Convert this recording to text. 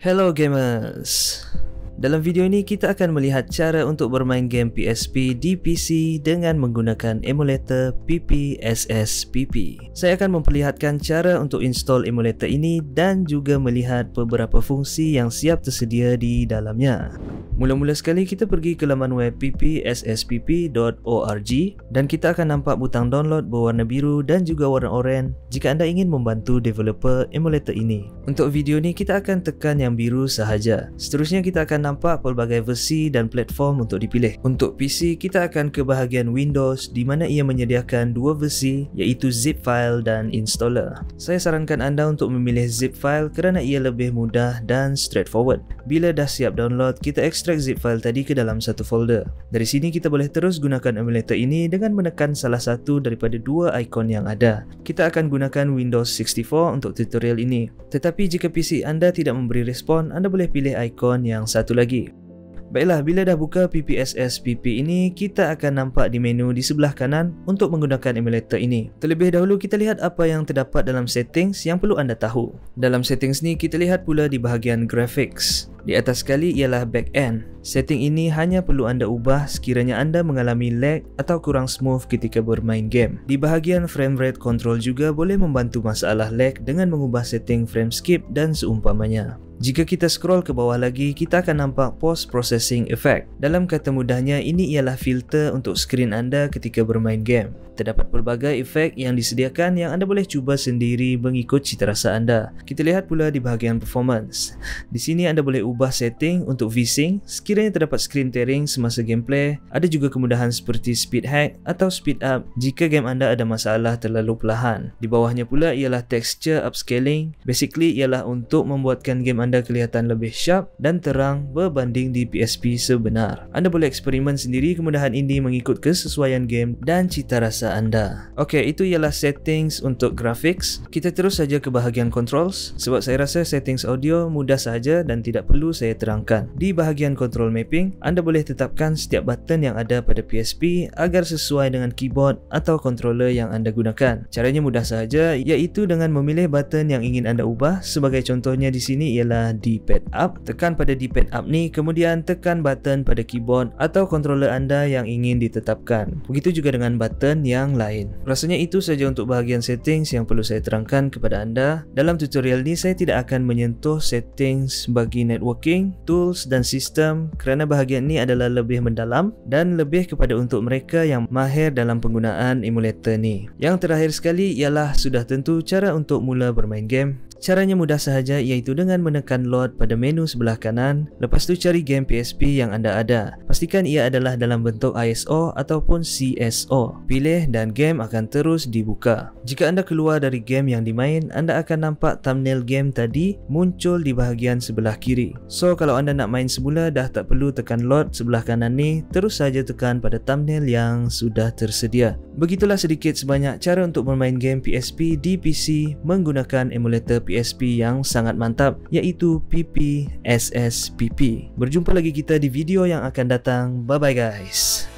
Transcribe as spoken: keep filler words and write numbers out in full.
Hello gamers. Dalam video ini kita akan melihat cara untuk bermain game P S P di P C dengan menggunakan emulator P P S S P P. Saya akan memperlihatkan cara untuk install emulator ini dan juga melihat beberapa fungsi yang siap tersedia di dalamnya. Mula-mula sekali kita pergi ke laman web p p s s p p dot org dan kita akan nampak butang download berwarna biru dan juga warna oranye jika anda ingin membantu developer emulator ini. Untuk video ini kita akan tekan yang biru sahaja. Seterusnya kita akan nampak pelbagai versi dan platform untuk dipilih. Untuk P C kita akan ke bahagian Windows di mana ia menyediakan dua versi iaitu zip file dan installer. Saya sarankan anda untuk memilih zip file kerana ia lebih mudah dan straightforward. Bila dah siap download, kita ekstrak zip file tadi ke dalam satu folder. Dari sini kita boleh terus gunakan emulator ini dengan menekan salah satu daripada dua ikon yang ada. Kita akan gunakan Windows enam puluh empat untuk tutorial ini. Tetapi jika P C anda tidak memberi respon, anda boleh pilih ikon yang satu lagi. Baiklah, bila dah buka P P S S P P ini, kita akan nampak di menu di sebelah kanan untuk menggunakan emulator ini. Terlebih dahulu kita lihat apa yang terdapat dalam settings yang perlu anda tahu. Dalam settings ni kita lihat pula di bahagian graphics. Di atas sekali ialah backend. Setting ini hanya perlu anda ubah sekiranya anda mengalami lag atau kurang smooth ketika bermain game. Di bahagian frame rate control juga boleh membantu masalah lag dengan mengubah setting frame skip dan seumpamanya. Jika kita scroll ke bawah lagi, kita akan nampak post processing effect. Dalam kata mudahnya, ini ialah filter untuk skrin anda ketika bermain game. Terdapat pelbagai efek yang disediakan yang anda boleh cuba sendiri mengikut citarasa anda. Kita lihat pula di bahagian performance. Di sini anda boleh ubah setting untuk V-Sync sekiranya terdapat screen tearing semasa gameplay. Ada juga kemudahan seperti speed hack atau speed up jika game anda ada masalah terlalu perlahan. Di bawahnya pula ialah texture upscaling. Basically ialah untuk membuatkan game anda kelihatan lebih sharp dan terang berbanding di P S P sebenar. Anda boleh eksperimen sendiri kemudahan ini mengikut kesesuaian game dan citarasa anda. Okey, itu ialah settings untuk graphics. Kita terus saja ke bahagian controls sebab saya rasa settings audio mudah saja dan tidak perlu saya terangkan. Di bahagian control mapping, anda boleh tetapkan setiap button yang ada pada P S P agar sesuai dengan keyboard atau controller yang anda gunakan. Caranya mudah saja iaitu dengan memilih button yang ingin anda ubah. Sebagai contohnya di sini ialah D-pad up. Tekan pada D-pad up ni, kemudian tekan button pada keyboard atau controller anda yang ingin ditetapkan. Begitu juga dengan button yang lain. Rasanya itu saja untuk bahagian settings yang perlu saya terangkan kepada anda. Dalam tutorial ni saya tidak akan menyentuh settings bagi networking, tools dan sistem kerana bahagian ni adalah lebih mendalam dan lebih kepada untuk mereka yang mahir dalam penggunaan emulator ni. Yang terakhir sekali ialah sudah tentu cara untuk mula bermain game. Caranya mudah sahaja iaitu dengan menekan load pada menu sebelah kanan. Lepas tu cari game P S P yang anda ada. Pastikan ia adalah dalam bentuk I S O ataupun C S O. Pilih dan game akan terus dibuka. Jika anda keluar dari game yang dimain, anda akan nampak thumbnail game tadi muncul di bahagian sebelah kiri. So kalau anda nak main semula, dah tak perlu tekan load sebelah kanan ni, terus saja tekan pada thumbnail yang sudah tersedia. Begitulah sedikit sebanyak cara untuk bermain game P S P di P C menggunakan emulator P S P yang sangat mantap iaitu P P S S P P. Berjumpa lagi kita di video yang akan datang. Bye bye guys.